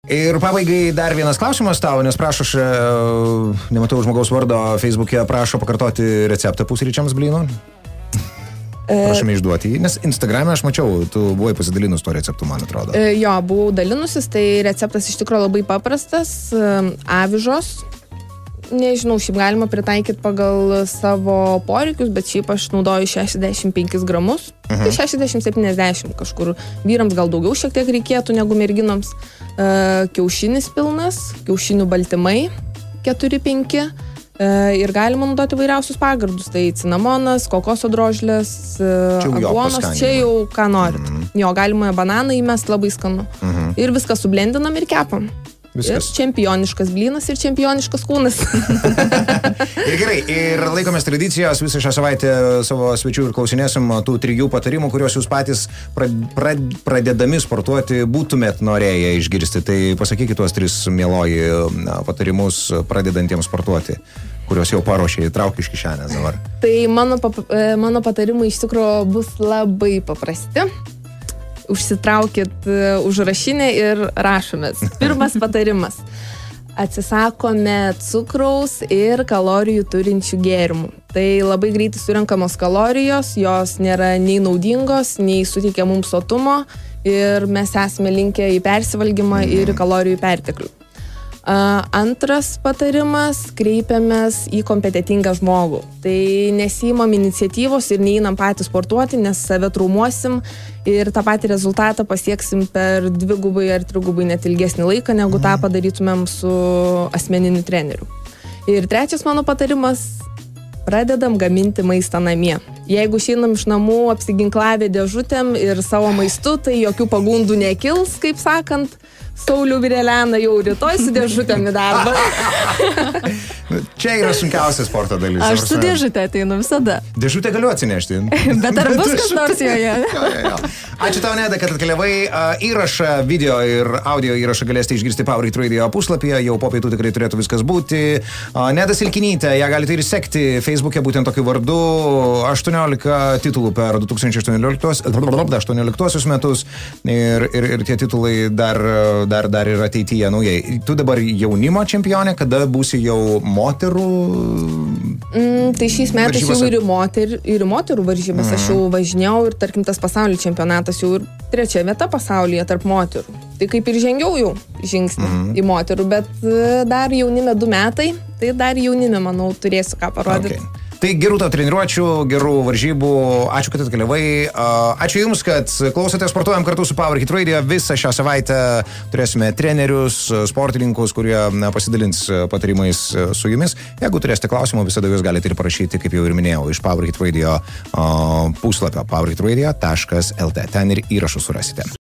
Ir pabaigai dar vienas klausimas tau, nes prašo, nematau žmogaus vardo Facebook'e, prašo pakartoti receptą pusryčiams blynų. Prašome išduoti jį, nes Instagram'e aš mačiau, tu buvai pasidalinus to receptu, man atrodo. Jo, buvau dalinusis, tai receptas iš tikrųjų labai paprastas, avižos. Nežinau, šiaip galima pritaikyti pagal savo poreikius, bet šiaip aš naudoju 65 gramus, tai 60-70 kažkur. Vyrams gal daugiau šiek tiek reikėtų negu merginoms. Kiaušinis pilnas, kiaušinių baltymai 4-5 ir galima naudoti vairiausius pagardus. Tai cinamonas, kokoso drožlės, aguonos, čia jau ką norit. Jo, galima bananą įmest, labai skanu. Ir viską sublendinam ir kepam. Viskas. Ir čempioniškas blynas ir čempioniškas kūnas. Ir gerai, ir laikomės tradicijos, visą šią savaitę savo svečių ir klausinėsim tų 3 patarimų, kuriuos jūs patys pradedami sportuoti būtumėt norėję išgirsti. Tai pasakykit tuos 3 mieloji patarimus pradedantiems sportuoti, kuriuos jau paruošė, įtrauk iš kišenės dabar. Tai mano patarimai iš tikrųjų bus labai paprasti. Užsitraukit užrašinę ir rašomės. Pirmas patarimas. Atsisakome cukraus ir kalorijų turinčių gėrimų. Tai labai greitai surinkamos kalorijos, jos nėra nei naudingos, nei suteikia mums sotumo ir mes esame linkę į persivalgymą ir į kalorijų perteklių. Antras patarimas, kreipiamės į kompetentingą žmogų. Tai nesiimam iniciatyvos ir neįnam patys sportuoti, nes save traumuosim ir tą patį rezultatą pasieksim per 2 ar 3 net ilgesnį laiką, negu tą padarytumėm su asmeniniu treneriu. Ir trečias mano patarimas, pradedam gaminti maistą namie. Jeigu išeinam iš namų apsiginklavę dėžutėm ir savo maistu, tai jokių pagundų nekils, kaip sakant, Saulių Virelena jau rytoj su dėžutėm į darbą. Čia yra sunkiausia sporto dalis. Aš su dėžutė ateinu visada. Dėžutę galiu atsinešti. Bet ar bus kas nors joje? Ačiū tau, Neda, kad atkeliavai. Įrašą, video ir audio įrašą galėsite išgirsti Power Radio puslapyje. Jau po pietų tikrai turėtų viskas būti. Neda Silkinytė, ją galite ir sekti Facebook'e būtent tokiu vardu. 18 titulų per 2018 metus. Ir tie titulai dar ir ateityje naujai. Tu dabar jaunimo čempionė, kada būsi jau moterų? Tai šiais metais jau ir moterų varžybas. Aš jau važinėjau ir, tarkim, tas pasaulio čempionatas jau ir 3 vieta pasaulyje tarp moterų. Tai kaip ir žengiau jau žingsnį į moterų, bet dar jaunime 2 metai, tai dar jaunime, manau, turėsiu ką parodyti. Okay. Tai gerų tau treniruočių, gerų varžybų, ačiū, kad atkeliavai, ačiū Jums, kad klausote Sportuojam kartu su Power Hit Radio. Visą šią savaitę turėsime trenerius, sportininkus, kurie pasidalins patarimais su Jumis. Jeigu turėsite klausimų, visada jūs galite ir parašyti, kaip jau ir minėjau, iš Power Hit Radio puslapio powerhitradio.lt. Ten ir įrašus surasite.